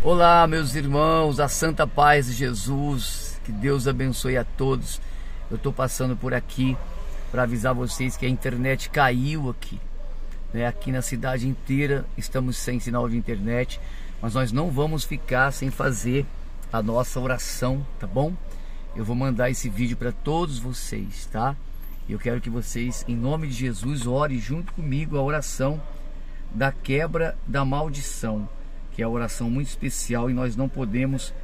Olá, meus irmãos, a santa paz de Jesus, que Deus abençoe a todos. Eu estou passando por aqui para avisar vocês que a internet caiu aqui, né? Aqui na cidade inteira estamos sem sinal de internet, mas nós não vamos ficar sem fazer a nossa oração, tá bom? Eu vou mandar esse vídeo para todos vocês, tá? Eu quero que vocês, em nome de Jesus, orem junto comigo a oração da quebra da maldição, que é uma oração muito especial e nós não podemos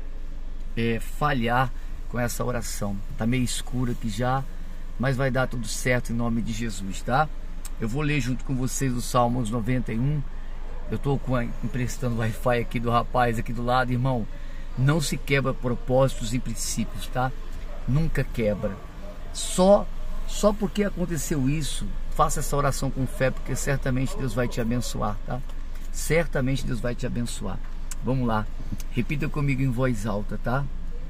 falhar com essa oração. Tá meio escuro aqui já, mas vai dar tudo certo em nome de Jesus, tá? Eu vou ler junto com vocês o Salmos 91. Eu tô emprestando o Wi-Fi aqui do rapaz aqui do lado, irmão. Não se quebra propósitos e princípios, tá? Nunca quebra. Só porque aconteceu isso, faça essa oração com fé, porque certamente Deus vai te abençoar, tá? Certamente Deus vai te abençoar. Vamos lá, repita comigo em voz alta, tá?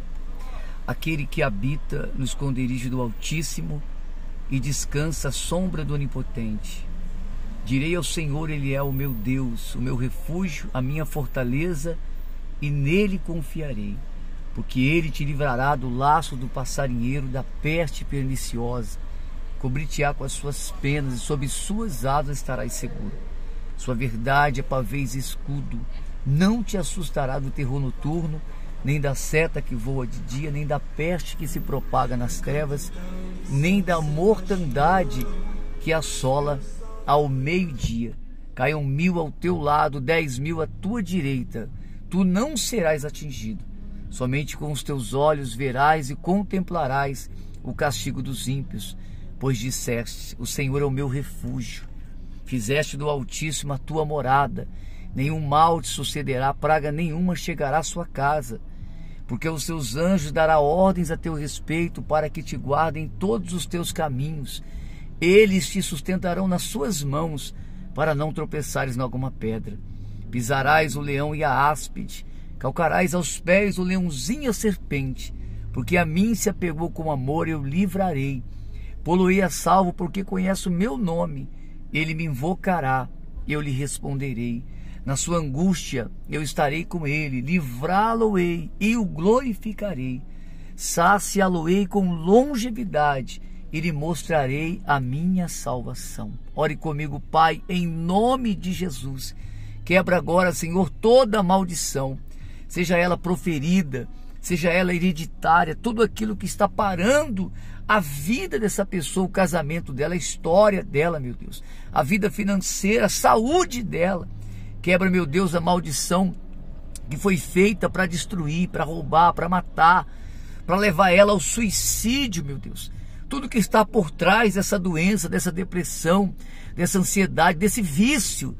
Aquele que habita no esconderijo do Altíssimo e descansa à sombra do Onipotente. Direi ao Senhor, Ele é o meu Deus, o meu refúgio, a minha fortaleza, e nele confiarei, porque Ele te livrará do laço do passarinheiro, da peste perniciosa. Cobrir-te-á com as suas penas e sob suas asas estarás seguro. Sua verdade é pavês e escudo. Não te assustará do terror noturno, nem da seta que voa de dia, nem da peste que se propaga nas trevas, nem da mortandade que assola ao meio-dia. Caiam 1000 ao teu lado, 10.000 à tua direita, tu não serás atingido. Somente com os teus olhos verás e contemplarás o castigo dos ímpios, pois disseste: o Senhor é o meu refúgio. Fizeste do Altíssimo a tua morada, nenhum mal te sucederá, praga nenhuma chegará à sua casa, porque os seus anjos dará ordens a teu respeito, para que te guardem todos os teus caminhos. Eles te sustentarão nas suas mãos, para não tropeçares em alguma pedra. Pisarás o leão e a áspide, calcarás aos pés o leãozinho e a serpente, porque a mim se apegou com amor, eu livrarei. Pô-lo-ei a salvo, porque conhece o meu nome. Ele me invocará, eu lhe responderei. Na sua angústia eu estarei com ele, livrá-lo-ei e o glorificarei. Saciá-lo-ei com longevidade e lhe mostrarei a minha salvação. Ore comigo, Pai, em nome de Jesus. Quebra agora, Senhor, toda maldição, seja ela proferida, seja ela hereditária, tudo aquilo que está parando a vida dessa pessoa, o casamento dela, a história dela, meu Deus, a vida financeira, a saúde dela. Quebra, meu Deus, a maldição que foi feita para destruir, para roubar, para matar, para levar ela ao suicídio, meu Deus. Tudo que está por trás dessa doença, dessa depressão, dessa ansiedade, desse vício,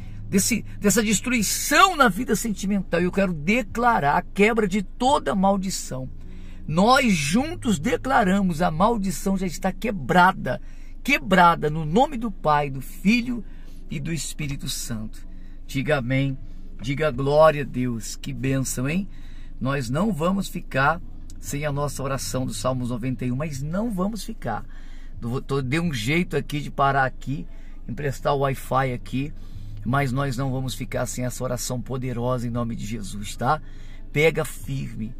dessa destruição na vida sentimental. Eu quero declarar a quebra de toda maldição. Nós juntos declaramos: a maldição já está quebrada no nome do Pai, do Filho e do Espírito Santo. Diga amém, diga glória a Deus. Que bênção, hein? Nós não vamos ficar sem a nossa oração do Salmos 91, mas não vamos ficar. Dei um jeito aqui de parar aqui, emprestar o Wi-Fi aqui, mas nós não vamos ficar sem essa oração poderosa em nome de Jesus, tá? Pega firme,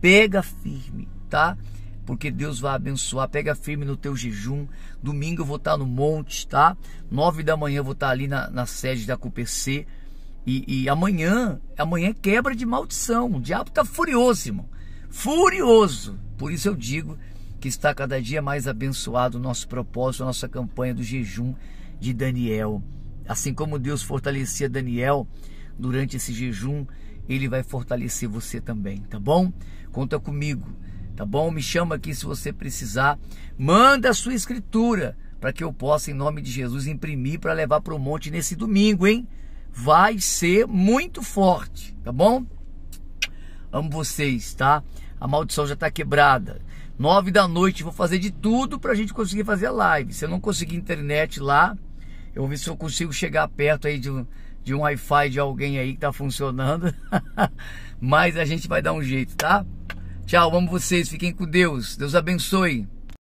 tá? Porque Deus vai abençoar. Pega firme no teu jejum. Domingo eu vou estar no monte, tá? 9 da manhã eu vou estar ali na sede da CUPC. E amanhã é quebra de maldição. O diabo está furioso, irmão, furioso. Por isso eu digo que está cada dia mais abençoado o nosso propósito, a nossa campanha do jejum de Daniel. Assim como Deus fortalecia Daniel durante esse jejum, Ele vai fortalecer você também, tá bom? Conta comigo, tá bom? Me chama aqui se você precisar. Manda a sua escritura para que eu possa, em nome de Jesus, imprimir para levar para o monte nesse domingo, hein? Vai ser muito forte, tá bom? Amo vocês, tá? A maldição já está quebrada. 9 da noite, vou fazer de tudo para a gente conseguir fazer a live. Se eu não conseguir internet lá, eu vou ver se eu consigo chegar perto aí de um Wi-Fi de alguém aí que tá funcionando. Mas a gente vai dar um jeito, tá? Tchau, amo vocês, fiquem com Deus. Deus abençoe.